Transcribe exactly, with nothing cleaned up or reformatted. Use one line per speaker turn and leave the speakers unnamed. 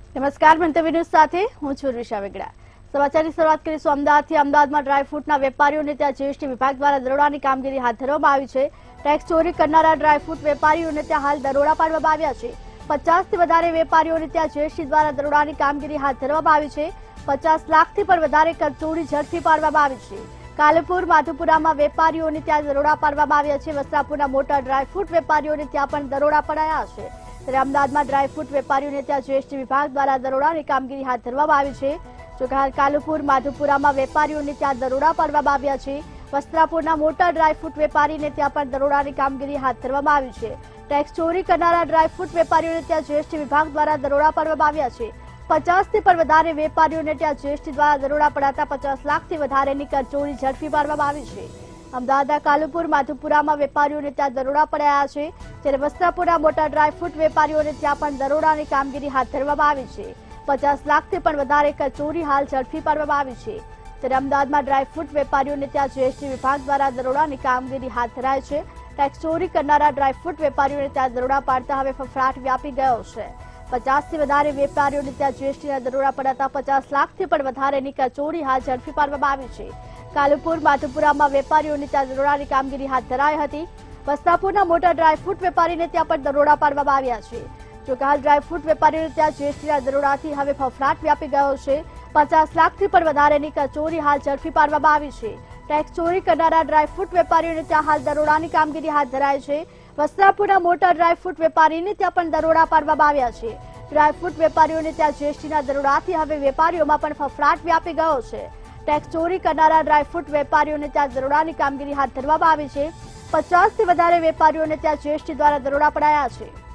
નમસ્કાર, મંતવ્ય ન્યૂઝ સાથે હું છું ઋષા વેગડા। સમાચારની શરૂઆત કરીશું અમદાવાદથી। અમદાવાદમાં ડ્રાયફ્રૂટના વેપારીઓને ત્યાં જીએસટી વિભાગ દ્વારા દરોડાની કામગીરી હાથ ધરવામાં આવી છે। ટેક્સ ચોરી કરનારા ડ્રાયફ્રૂટ વેપારીઓને ત્યાં હાલ દરોડા પાડવામાં આવ્યા છે। પચાસથી વધારે વેપારીઓને ત્યાં જીએસટી દ્વારા દરોડાની કામગીરી હાથ ધરવામાં આવી છે। પચાસ લાખથી પણ વધારે ચોરી ઝડપી પાડવામાં આવી છે। કાલુપુર માધુપુરામાં વેપારીઓને ત્યાં દરોડા પાડવામાં આવ્યા છે। વસ્ત્રાપુરના મોટા ડ્રાયફ્રૂટ વેપારીઓને ત્યાં પણ દરોડા પડાયા છે। ત્યારે અમદાવાદમાં ડ્રાયફ્રૂટ વેપારીઓને ત્યાં જીએસટી વિભાગ દ્વારા દરોડાની કામગીરી હાથ ધરવામાં આવી છે। જો કે હાલ કાલુપુર માધુપુરામાં વેપારીઓને ત્યાં દરોડા પાડવામાં આવ્યા છે। વસ્ત્રાપુરના મોટા ડ્રાયફ્રૂટ વેપારીને ત્યાં પણ દરોડાની કામગીરી હાથ ધરવામાં આવી છે। ટેક્સ ચોરી કરનારા ડ્રાયફ્રૂટ વેપારીઓને ત્યાં જીએસટી વિભાગ દ્વારા દરોડા પાડવામાં આવ્યા છે। પચાસથી પણ વધારે વેપારીઓને ત્યાં જીએસટી દ્વારા દરોડા પડાતા પચાસ લાખથી વધારેની ચોરી ઝડપી પાડવામાં આવી છે। અમદાવાદના કાલુપુર માધુપુરામાં વેપારીઓને ત્યાં દરોડા પડાયા છે, જ્યારે વસ્ત્રાપુરના મોટા ડ્રાયફ્રૂટ વેપારીઓને ત્યાં પણ દરોડાની કામગીરી હાથ ધરવામાં આવી છે। પચાસ લાખથી પણ વધારે ચોરી હાલ ઝડપી પાડવામાં આવી છે। ત્યારે અમદાવાદમાં ડ્રાયફ્રૂટ વેપારીઓને ત્યાં જીએસટી વિભાગ દ્વારા દરોડાની કામગીરી હાથ ધરાય છે। ટેક્સ ચોરી કરનારા ડ્રાયફ્રૂટ વેપારીઓને ત્યાં દરોડા પાડતા હવે ફફડાટ વ્યાપી ગયો છે। પચાસથી વધારે વેપારીઓને ત્યાં જીએસટીના દરોડા પડાતા પચાસ લાખથી પણ વધારેની ચોરી હાલ ઝડપી પાડવામાં આવી છે। કાલુપુર માધુપુરામાં વેપારીઓને ત્યાં દરોડાની કામગીરી હાથ ધરાઈ હતી। વસ્ત્રાપુરના મોટા ડ્રાયફ્રૂટ વેપારીને ત્યાં પણ દરોડા પાડવામાં આવ્યા છે। જો કે હાલ ડ્રાયફ્રૂટ વેપારીઓને ત્યાં જીએસટીના દરોડાથી હવે ફફડાટ વ્યાપી ગયો છે। પચાસ લાખથી પણ વધારેની ચોરી હાલ ઝડપી પાડવામાં આવી છે। ટેક્સ ચોરી કરનારા ડ્રાયફ્રૂટ વેપારીઓને ત્યાં હાલ દરોડાની કામગીરી હાથ ધરાય છે। વસ્ત્રાપુરના મોટા ડ્રાયફ્રૂટ વેપારીને ત્યાં પણ દરોડા પાડવામાં આવ્યા છે। ડ્રાયફ્રૂટ વેપારીઓને ત્યાં જીએસટીના દરોડાથી હવે વેપારીઓમાં પણ ફફડાટ વ્યાપી ગયો છે। ટેક્સ ચોરી કરનારા ડ્રાયફ્રૂટ વેપારીઓને ત્યાં દરોડાની કામગીરી હાથ ધરવામાં આવી છે। પચાસથી વધારે વેપારીઓને ત્યાં જીએસટી દ્વારા દરોડા પડાયા છે।